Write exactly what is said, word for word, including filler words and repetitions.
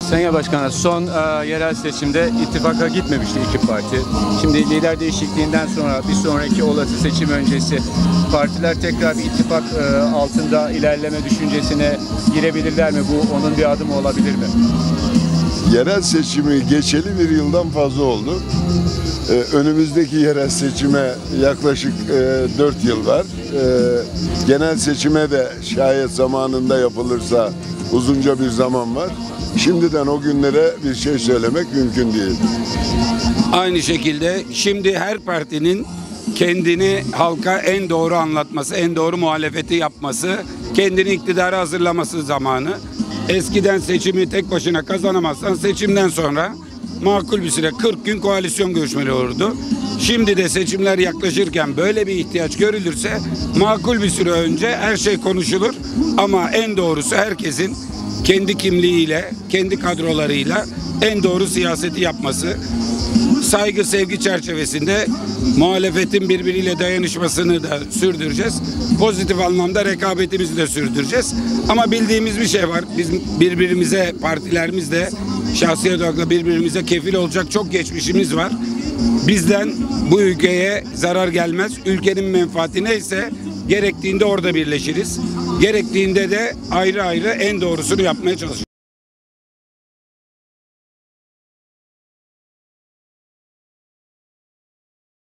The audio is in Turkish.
Sayın Başkanım, son e, yerel seçimde ittifaka gitmemişti iki parti. Şimdi lider değişikliğinden sonra bir sonraki olası seçim öncesi partiler tekrar bir ittifak e, altında ilerleme düşüncesine girebilirler mi? Bu onun bir adımı olabilir mi? Yerel seçimi geçeli bir yıldan fazla oldu. Ee, önümüzdeki yerel seçime yaklaşık e, dört yıl var. Ee, genel seçime de şayet zamanında yapılırsa uzunca bir zaman var. Şimdiden o günlere bir şey söylemek mümkün değil. Aynı şekilde şimdi her partinin kendini halka en doğru anlatması, en doğru muhalefeti yapması, kendini iktidara hazırlaması zamanı. Eskiden seçimi tek başına kazanamazsan seçimden sonra makul bir süre kırk gün koalisyon görüşmeleri olurdu. Şimdi de seçimler yaklaşırken böyle bir ihtiyaç görülürse makul bir süre önce her şey konuşulur ama en doğrusu herkesin kendi kimliğiyle, kendi kadrolarıyla en doğru siyaseti yapması. Saygı, sevgi çerçevesinde muhalefetin birbiriyle dayanışmasını da sürdüreceğiz. Pozitif anlamda rekabetimizi de sürdüreceğiz. Ama bildiğimiz bir şey var. Biz birbirimize, partilerimizle, şahsiyet olarak birbirimize kefil olacak çok geçmişimiz var. Bizden bu ülkeye zarar gelmez. Ülkenin menfaati neyse gerektiğinde orada birleşiriz. Gerektiğinde de ayrı ayrı en doğrusunu yapmaya çalışırız.